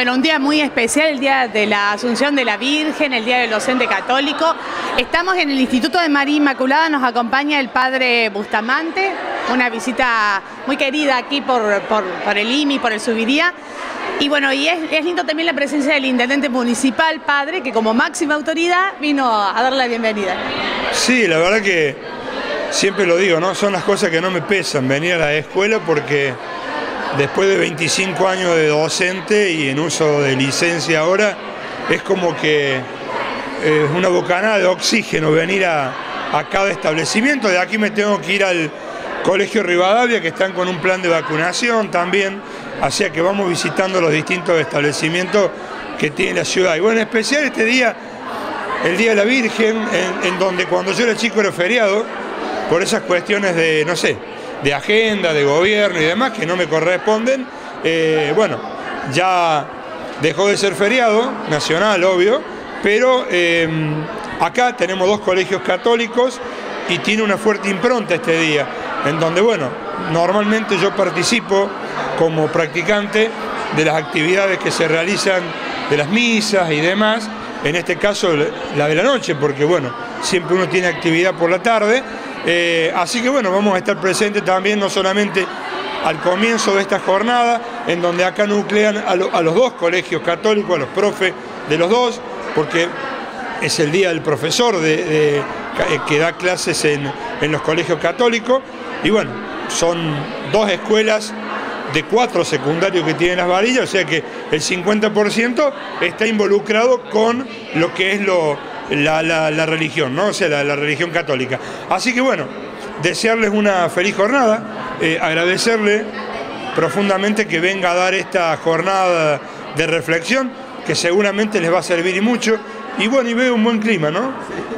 Bueno, un día muy especial, el día de la Asunción de la Virgen, el día del docente católico. Estamos en el Instituto de María Inmaculada, nos acompaña el padre Bustamante, una visita muy querida aquí por el IMI, por el Subiría. Y bueno, y es lindo también la presencia del intendente municipal, padre, que como máxima autoridad vino a dar la bienvenida. Sí, la verdad que siempre lo digo, ¿no? Son las cosas que no me pesan venir a la escuela porque después de 25 años de docente y en uso de licencia ahora, es como que es una bocanada de oxígeno venir a cada establecimiento. De aquí me tengo que ir al Colegio Rivadavia, que están con un plan de vacunación también, así que vamos visitando los distintos establecimientos que tiene la ciudad. Y bueno, en especial este día, el Día de la Virgen, en donde cuando yo era chico era feriado, por esas cuestiones de, no sé, de agenda, de gobierno y demás, que no me corresponden. Bueno, ya dejó de ser feriado nacional, obvio, pero acá tenemos dos colegios católicos y tiene una fuerte impronta este día, en donde, bueno, normalmente yo participo como practicante de las actividades que se realizan, de las misas y demás, en este caso la de la noche, porque bueno, siempre uno tiene actividad por la tarde. Así que bueno, vamos a estar presentes también no solamente al comienzo de esta jornada, en donde acá nuclean a los dos colegios católicos, a los profes de los dos, porque es el día del profesor que da clases en los colegios católicos, y bueno, son dos escuelas de 4 secundarios que tienen Las Varillas, o sea que el 50% está involucrado con lo que es la religión, ¿no? O sea, la religión católica. Así que bueno, desearles una feliz jornada, agradecerle profundamente que venga a dar esta jornada de reflexión, que seguramente les va a servir y mucho. Y bueno, y veo un buen clima, ¿no?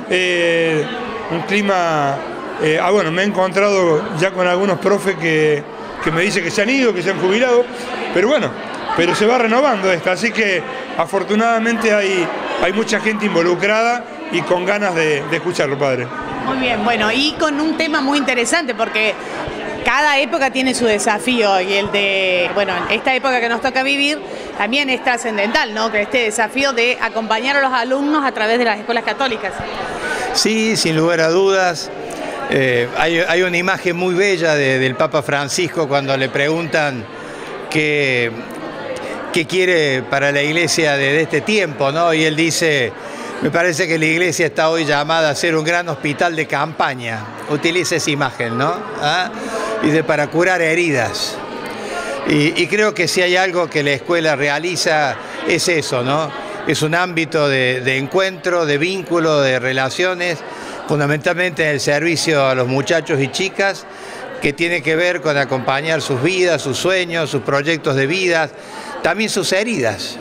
Un clima... bueno, me he encontrado ya con algunos profes que me dicen que se han ido, que se han jubilado, pero bueno, pero se va renovando esta, así que afortunadamente hay mucha gente involucrada y con ganas de escucharlo, padre. Muy bien, bueno, y con un tema muy interesante, porque cada época tiene su desafío, y el de, bueno, esta época que nos toca vivir también es trascendental, ¿no? Que este desafío de acompañar a los alumnos a través de las escuelas católicas. Sí, sin lugar a dudas. Hay una imagen muy bella del Papa Francisco cuando le preguntan qué quiere para la iglesia de este tiempo, ¿no? Y él dice, me parece que la iglesia está hoy llamada a ser un gran hospital de campaña. Utiliza esa imagen, ¿no? Dice, para curar heridas. Y creo que si hay algo que la escuela realiza es eso, ¿no? Es un ámbito de encuentro, de vínculo, de relaciones, fundamentalmente en el servicio a los muchachos y chicas, que tiene que ver con acompañar sus vidas, sus sueños, sus proyectos de vida, también sus heridas.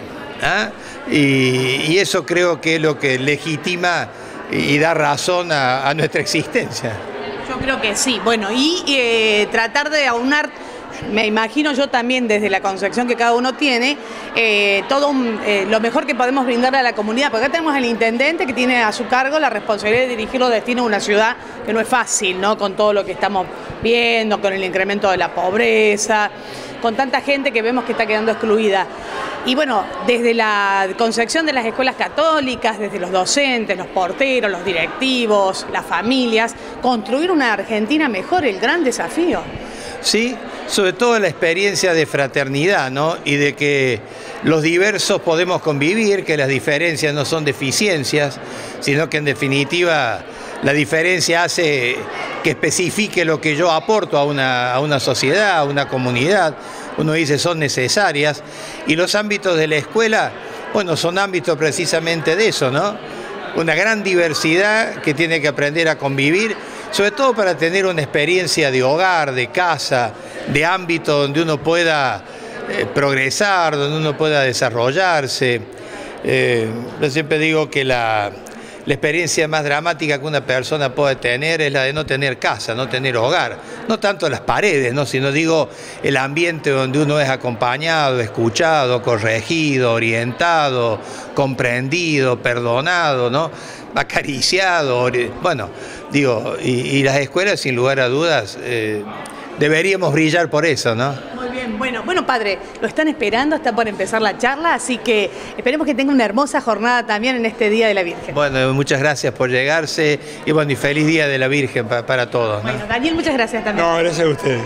Y eso creo que es lo que legitima y da razón a nuestra existencia. Yo creo que sí. Bueno, y tratar de aunar, me imagino yo también desde la concepción que cada uno tiene, lo mejor que podemos brindarle a la comunidad, porque acá tenemos al intendente que tiene a su cargo la responsabilidad de dirigir los destinos de una ciudad que no es fácil, ¿no? Con todo lo que estamos viendo, con el incremento de la pobreza, con tanta gente que vemos que está quedando excluida. Y bueno, desde la concepción de las escuelas católicas, desde los docentes, los porteros, los directivos, las familias, construir una Argentina mejor, el gran desafío. Sí, sobre todo la experiencia de fraternidad, ¿no? Y de que los diversos podemos convivir, que las diferencias no son deficiencias, sino que en definitiva la diferencia hace que especifique lo que yo aporto a una sociedad, a una comunidad. Uno dice son necesarias, y los ámbitos de la escuela, bueno, son ámbitos precisamente de eso, ¿no? Una gran diversidad que tiene que aprender a convivir, sobre todo para tener una experiencia de hogar, de casa, de ámbito donde uno pueda progresar, donde uno pueda desarrollarse. Yo siempre digo que la experiencia más dramática que una persona puede tener es la de no tener casa, no tener hogar. No tanto las paredes, ¿no? Sino digo el ambiente donde uno es acompañado, escuchado, corregido, orientado, comprendido, perdonado, ¿no? Acariciado. Bueno, digo, y las escuelas sin lugar a dudas deberíamos brillar por eso, ¿no? Muy bien. Bien, bueno, padre, lo están esperando, está por empezar la charla, así que esperemos que tenga una hermosa jornada también en este Día de la Virgen. Bueno, muchas gracias por llegarse y bueno, y feliz Día de la Virgen para todos, ¿no? Bueno, Daniel, muchas gracias también. No, gracias a ustedes.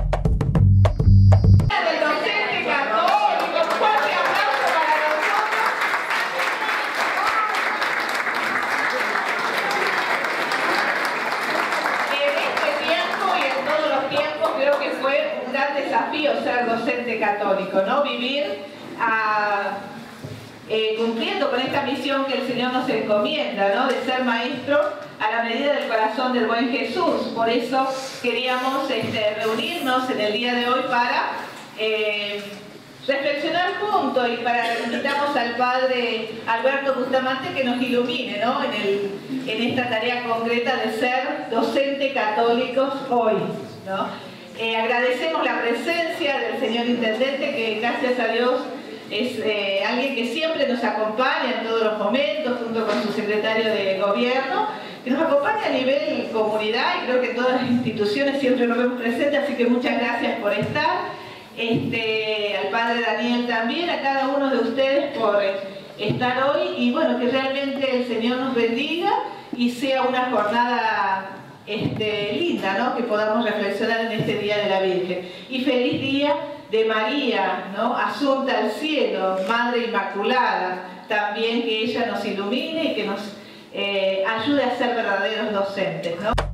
Desafío ser docente católico, ¿no? Vivir cumpliendo con esta misión que el Señor nos encomienda, ¿no? De ser maestro a la medida del corazón del buen Jesús. Por eso queríamos reunirnos en el día de hoy para reflexionar juntos y para invitamos al Padre Alberto Bustamante que nos ilumine, ¿no? en esta tarea concreta de ser docente católicos hoy, ¿no? Agradecemos la presencia del señor Intendente, que gracias a Dios es alguien que siempre nos acompaña en todos los momentos, junto con su secretario de Gobierno, que nos acompaña a nivel comunidad y creo que todas las instituciones siempre nos vemos presentes, así que muchas gracias por estar. Al Padre Daniel también, a cada uno de ustedes por estar hoy y bueno, que realmente el Señor nos bendiga y sea una jornada linda, ¿no? Que podamos reflexionar en este Día de la Virgen. Y feliz día de María, ¿no? Asunta al cielo, Madre Inmaculada, también que ella nos ilumine y que nos ayude a ser verdaderos docentes, ¿no?